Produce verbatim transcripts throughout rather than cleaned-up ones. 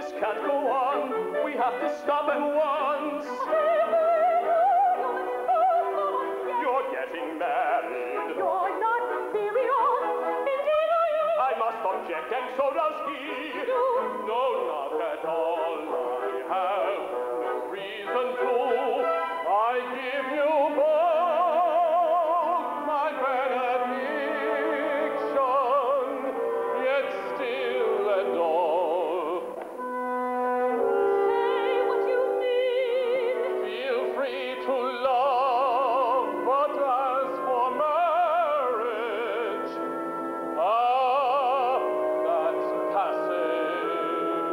This can't go on. We have to stop at once. You're getting married. You're not serious. Indeed I am. I must object, and so does he. You? No, not at all. I have no reason to. I give you both my benediction, yet still and all. Say what you mean. Feel free to love, but as for marriage, ah, that's passé.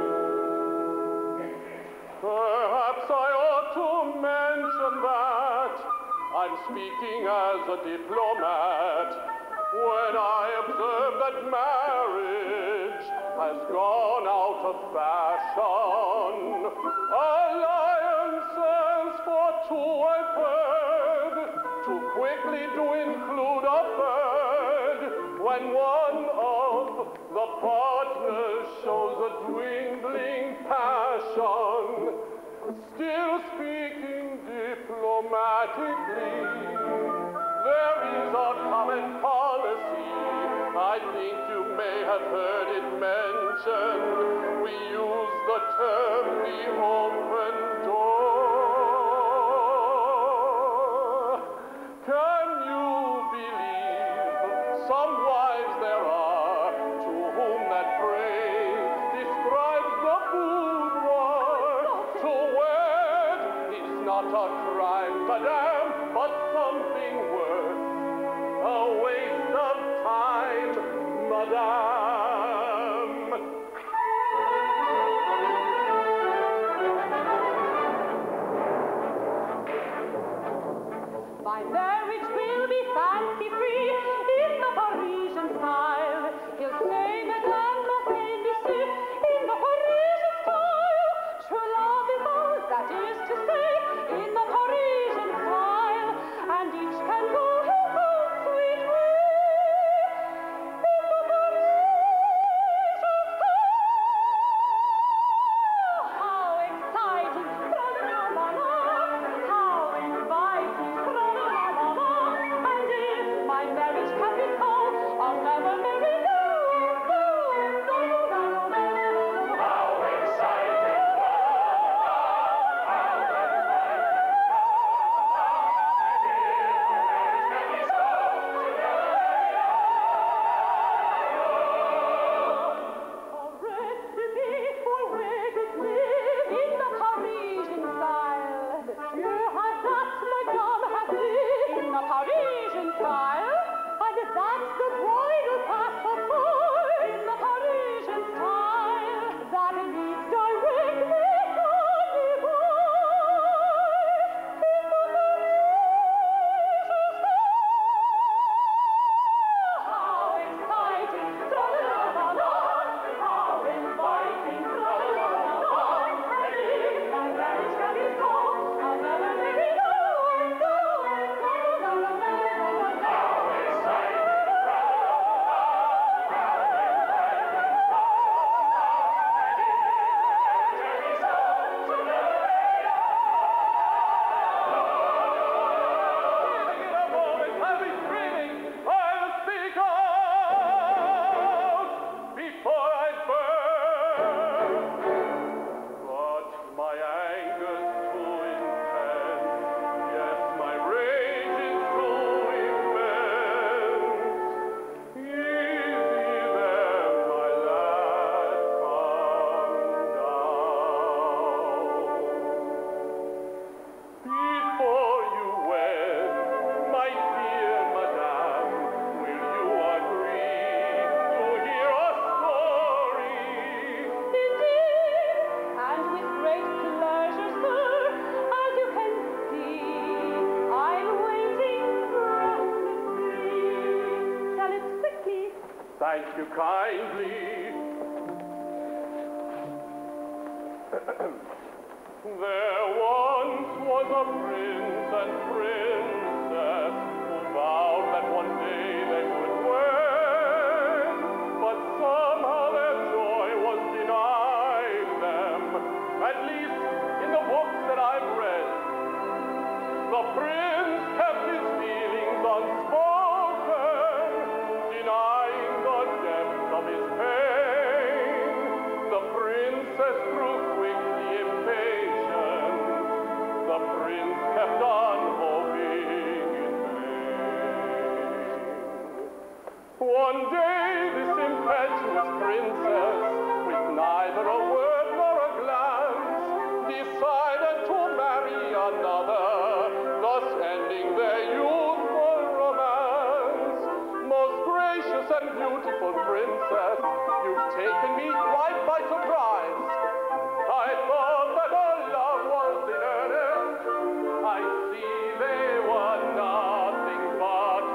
Perhaps I ought to mention that I'm speaking as a diplomat when I observe that marriage has gone out of fashion. Alliances for two I've heard too quickly to include a third when one of the partners shows a dwindling passion. Still speaking diplomatically, there is a common policy. I think you may have heard it mentioned. We use the term the open door. Can you believe some wives there are to whom that phrase describes the boudoir? To wed is not a crime, madame, but something worse. A waste of time, madame. My marriage will be fancy-free in the Parisian style. He'll say, Madame, nothing be said in the Parisian style. True love is all, that is to say, in the Parisian style. And each can go his own sweet way in the Parisian style. How exciting! Tra-la-la-la-la. How inviting! Tra-la-la-la-la. And if my marriage can be called, I'll never marry you. No, no, no, no, no. How exciting! Thank you kindly. There once was a prince and princess who vowed that one day they would wed, but somehow their joy was denied them One day this impetuous princess, with neither a word nor a glance, decided to marry another, thus ending their youthful romance. Most gracious and beautiful princess, you've taken me quite by surprise. I thought that our love was in earnest. I see they were nothing but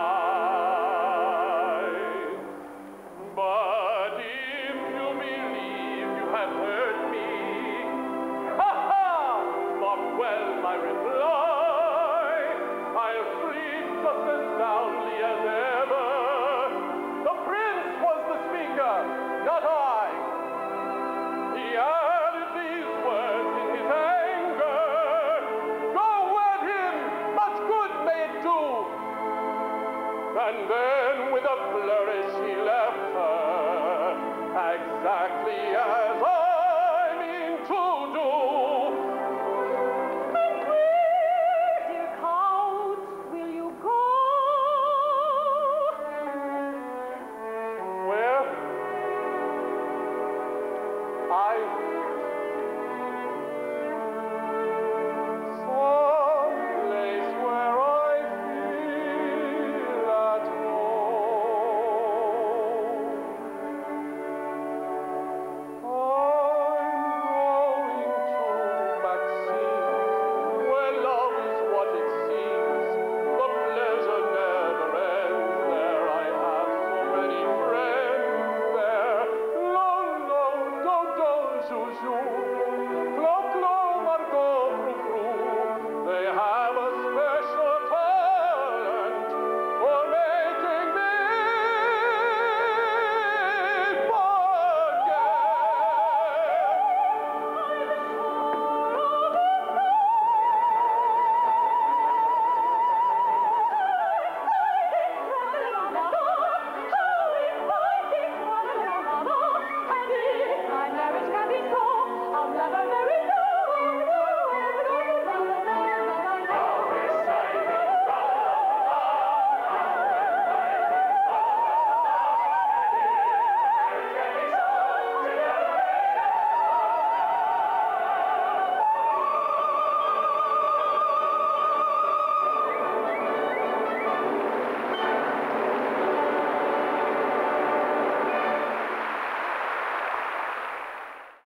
lies. But if you believe you have heard me, ha ha! Mark well my reply. I'll sleep just as soundly as ever. The prince was the speaker, not I. He added these words in his anger. Go wed him, much good may it do. And then with a flourish he left her, exactly as I mean to do. And where, dear Count, will you go? Where? I